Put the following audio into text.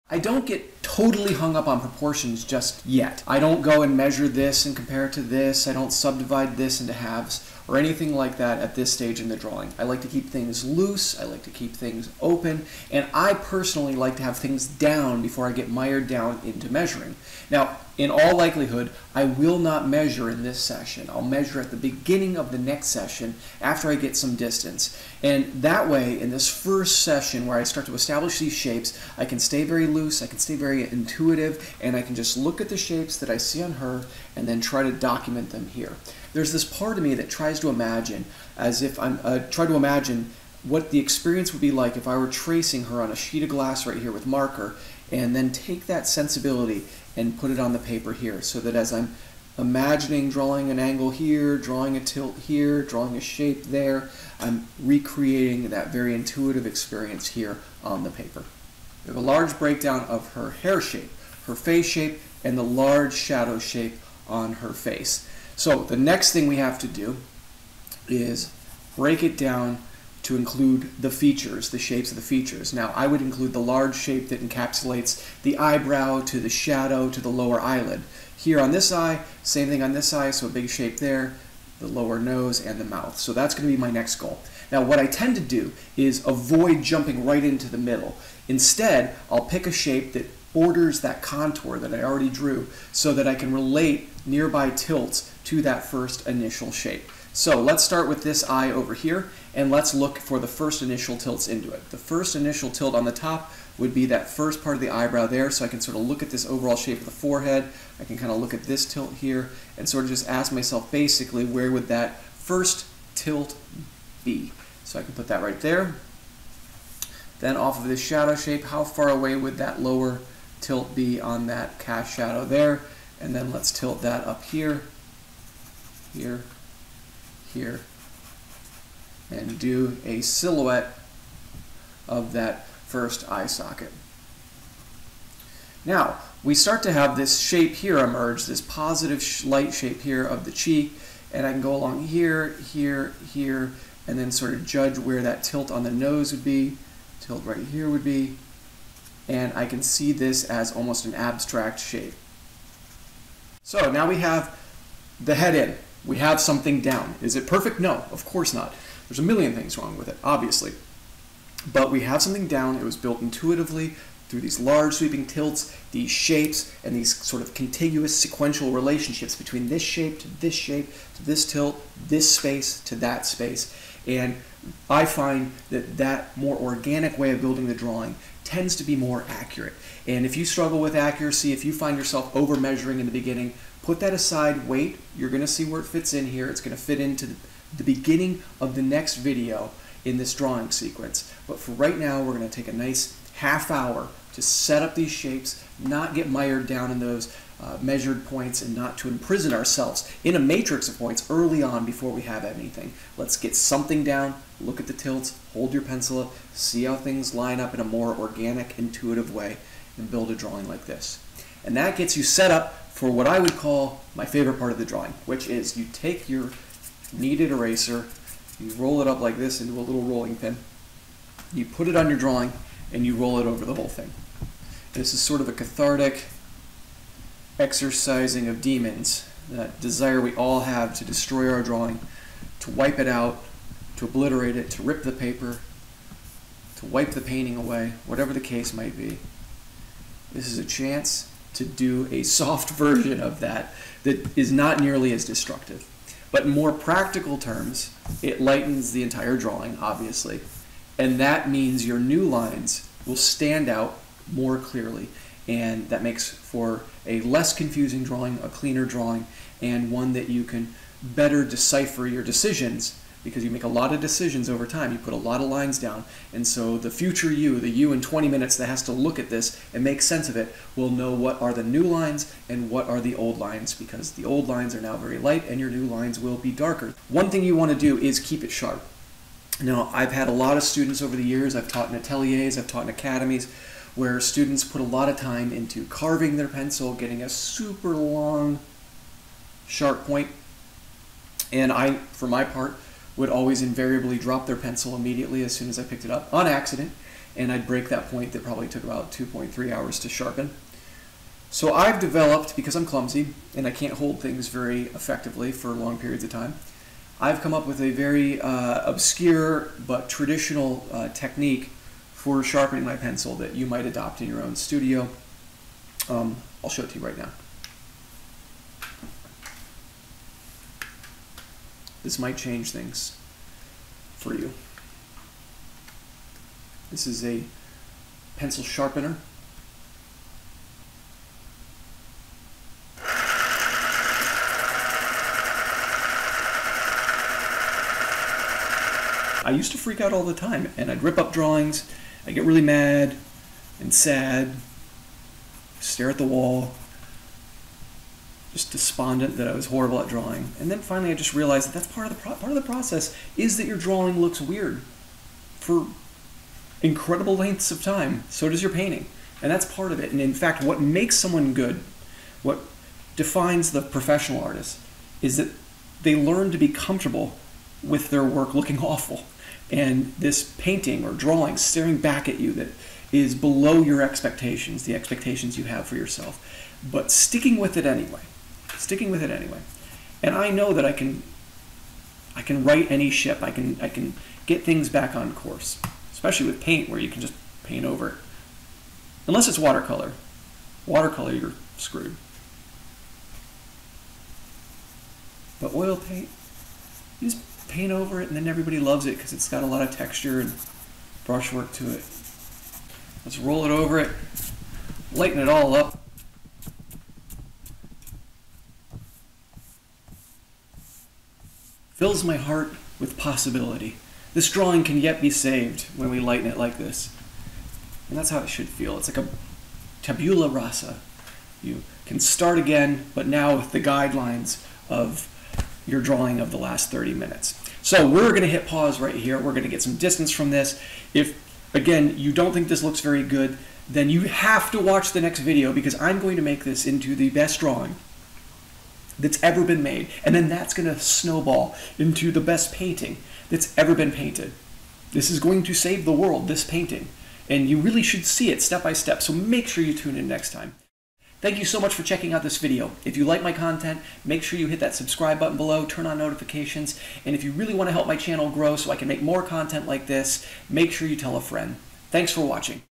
I don't get totally hung up on proportions just yet. I don't go and measure this and compare it to this. I don't subdivide this into halves or anything like that at this stage in the drawing. I like to keep things loose, I like to keep things open, and I personally like to have things down before I get mired down into measuring. Now, in all likelihood, I will not measure in this session. I'll measure at the beginning of the next session after I get some distance. And that way, in this first session where I start to establish these shapes, I can stay very loose, I can stay very intuitive, and I can just look at the shapes that I see on her and then try to document them here. There's this part of me that tries to imagine what the experience would be like if I were tracing her on a sheet of glass right here with marker, and then take that sensibility and put it on the paper here, so that as I'm imagining drawing an angle here, drawing a tilt here, drawing a shape there, I'm recreating that very intuitive experience here on the paper. We have a large breakdown of her hair shape, her face shape, and the large shadow shape on her face. So the next thing we have to do is break it down to include the features, the shapes of the features. Now, I would include the large shape that encapsulates the eyebrow to the shadow to the lower eyelid. Here on this eye, same thing on this eye, so a big shape there, the lower nose and the mouth. So that's going to be my next goal. Now, what I tend to do is avoid jumping right into the middle. Instead, I'll pick a shape that borders that contour that I already drew so that I can relate nearby tilts to that first initial shape. So let's start with this eye over here, and let's look for the first initial tilts into it. The first initial tilt on the top would be that first part of the eyebrow there, so I can sort of look at this overall shape of the forehead. I can kind of look at this tilt here and sort of just ask myself basically where would that first tilt be. So I can put that right there. Then off of this shadow shape, how far away would that lower tilt be on that cast shadow there? And then let's tilt that up here, here, here, and do a silhouette of that first eye socket. Now, we start to have this shape here emerge, this positive light shape here of the cheek, and I can go along here, here, here, and then sort of judge where that tilt on the nose would be, tilt right here would be, and I can see this as almost an abstract shape. So now we have the head in. We have something down. Is it perfect? No, of course not. There's a million things wrong with it, obviously. But we have something down. It was built intuitively through these large sweeping tilts, these shapes, and these sort of contiguous sequential relationships between this shape to this shape, to this tilt, this space to that space. And I find that that more organic way of building the drawing tends to be more accurate. And if you struggle with accuracy, if you find yourself over measuring in the beginning, put that aside, wait, you're going to see where it fits in here. It's going to fit into the beginning of the next video in this drawing sequence. But for right now, we're going to take a nice half hour to set up these shapes, not get mired down in those measured points, and not to imprison ourselves in a matrix of points early on before we have anything. Let's get something down, look at the tilts, hold your pencil up, see how things line up in a more organic, intuitive way, and build a drawing like this. And that gets you set up for what I would call my favorite part of the drawing, which is you take your kneaded eraser, you roll it up like this into a little rolling pin, you put it on your drawing, and you roll it over the whole thing. This is sort of a cathartic exercising of demons, that desire we all have to destroy our drawing, to wipe it out, to obliterate it, to rip the paper, to wipe the painting away, whatever the case might be. This is a chance to do a soft version of that that is not nearly as destructive. But in more practical terms, it lightens the entire drawing, obviously. And that means your new lines will stand out more clearly. And that makes for a less confusing drawing, a cleaner drawing, and one that you can better decipher your decisions, because you make a lot of decisions over time. You put a lot of lines down. And so the future you, the you in 20 minutes that has to look at this and make sense of it, will know what are the new lines and what are the old lines, because the old lines are now very light and your new lines will be darker. One thing you want to do is keep it sharp. Now, I've had a lot of students over the years. I've taught in ateliers, I've taught in academies, where students put a lot of time into carving their pencil, getting a super long, sharp point. And I, for my part, would always invariably drop their pencil immediately as soon as I picked it up, on accident. and I'd break that point that probably took about 2.3 hours to sharpen. So I've developed, because I'm clumsy and I can't hold things very effectively for long periods of time, I've come up with a very obscure but traditional technique for sharpening my pencil that you might adopt in your own studio. I'll show it to you right now. This might change things for you. This is a pencil sharpener. I used to freak out all the time, and I'd rip up drawings, I'd get really mad and sad, stare at the wall, just despondent that I was horrible at drawing. And then finally I just realized that that's part of the process is that your drawing looks weird for incredible lengths of time. So does your painting. And that's part of it. And in fact, what makes someone good, what defines the professional artist, is that they learn to be comfortable with their work looking awful. And this painting or drawing staring back at you that is below your expectations, the expectations you have for yourself, but sticking with it anyway. Sticking with it anyway. And I know that I can right any ship. I can get things back on course, especially with paint where you can just paint over it. Unless it's watercolor. Watercolor, you're screwed. But oil paint, you just paint over it and then everybody loves it because it's got a lot of texture and brushwork to it. Let's roll it over it, lighten it all up. Fills my heart with possibility. This drawing can yet be saved when we lighten it like this. And that's how it should feel. It's like a tabula rasa. You can start again, but now with the guidelines of your drawing of the last 30 minutes. So we're going to hit pause right here. We're going to get some distance from this. If, again, you don't think this looks very good, then you have to watch the next video because I'm going to make this into the best drawing that's ever been made. And then that's going to snowball into the best painting that's ever been painted. This is going to save the world, this painting. And you really should see it step by step. So make sure you tune in next time. Thank you so much for checking out this video. If you like my content, make sure you hit that subscribe button below, turn on notifications, and if you really want to help my channel grow so I can make more content like this, make sure you tell a friend. Thanks for watching.